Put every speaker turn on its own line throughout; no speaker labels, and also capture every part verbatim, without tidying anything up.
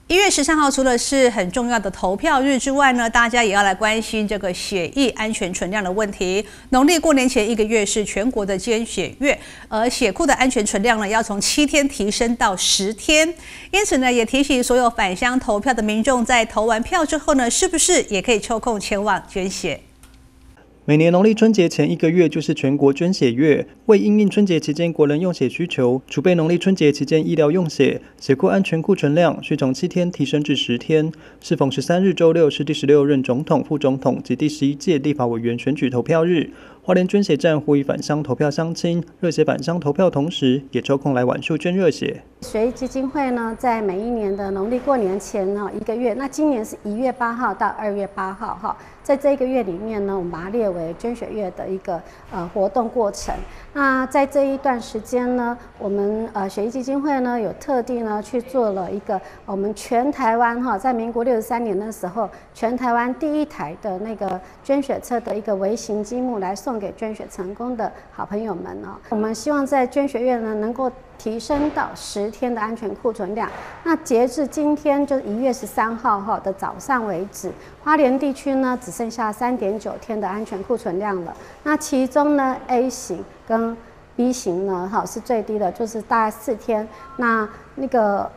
一月十三号除了是很重要的投票日之外呢，大家也要来关心这个血液安全存量的问题。农历过年前一个月是全国的捐血月，而血库的安全存量呢要从七天提升到十天。因此呢，也提醒所有返乡投票的民众，在投完票之后呢，是不是也可以抽空前往捐血？
每年农历春节前一个月就是全国捐血月，为因应春节期间国人用血需求，储备农历春节期间医疗用血，血库安全库存量需从七天提升至十天。适逢十三日周六是第十六任总统、副总统及第十一届立法委员选举投票日，花莲捐血站呼吁返乡投票乡亲热血返乡投票，同时也抽空来晚树捐热血。
血液基金会呢，在每一年的农历过年前呢一个月，那今年是一月八号到二月八号哈，在这一个月里面呢，我们把它列为捐血月的一个呃活动过程。那在这一段时间呢，我们呃血液基金会呢有特地呢去做了一个我们全台湾哈，在民国六十三年的时候，全台湾第一台的那个捐血车的一个微型积木来送给捐血成功的好朋友们哦。我们希望在捐血月呢能够提升到十天的安全库存量。那截至今天，就是一月十三号哈的早上为止，花莲地区呢只剩下三点九天的安全库存量了。那其中呢 A 型跟 B 型呢哈是最低的，就是大概四天。那那个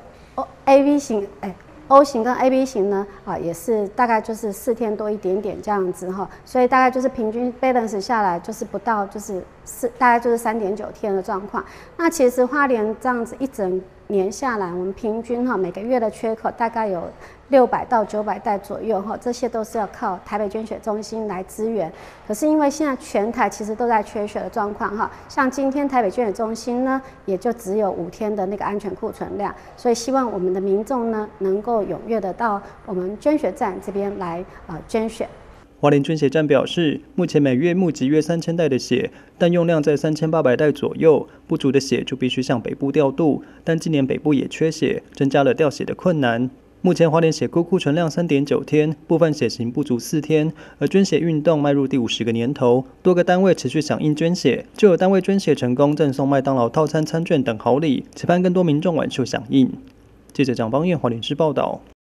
A B 型哎。O 型跟 A B 型呢，啊，也是大概就是四天多一点点这样子哈，所以大概就是平均 balance 下来就是不到就是四，大概就是三点九天的状况。那其实花莲这样子一整年下来，我们平均哈每个月的缺口大概有六百到九百袋左右哈，这些都是要靠台北捐血中心来支援。可是因为现在全台其实都在缺血的状况哈，像今天台北捐血中心呢，也就只有五天的那个安全库存量，所以希望我们的民众呢能够踊跃的到我们捐血站这边来呃捐血。
花莲捐血站表示，目前每月募集约三千袋的血，但用量在三千八百袋左右，不足的血就必须向北部调度。但今年北部也缺血，增加了调血的困难。目前花莲血库库存量三点九天，部分血型不足四天，而捐血运动迈入第五十个年头，多个单位持续响应捐血，就有单位捐血成功赠送麦当劳套餐餐券等好礼，期盼更多民众晚秀响应。记者蒋邦彦花莲市报道。